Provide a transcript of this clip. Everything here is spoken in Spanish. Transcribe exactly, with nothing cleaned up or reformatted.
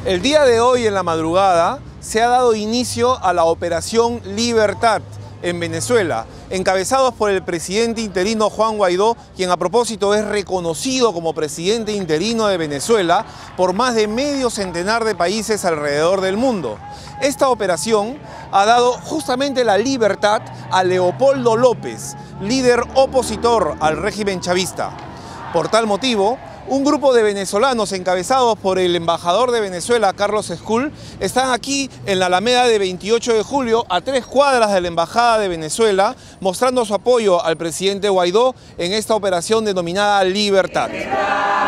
El día de hoy, en la madrugada, se ha dado inicio a la Operación Libertad en Venezuela, encabezados por el presidente interino Juan Guaidó, quien a propósito es reconocido como presidente interino de Venezuela por más de medio centenar de países alrededor del mundo. Esta operación ha dado justamente la libertad a Leopoldo López, líder opositor al régimen chavista. Por tal motivo, un grupo de venezolanos encabezados por el embajador de Venezuela, Carlos Escul, están aquí en la Alameda de veintiocho de julio, a tres cuadras de la Embajada de Venezuela, mostrando su apoyo al presidente Guaidó en esta operación denominada Libertad.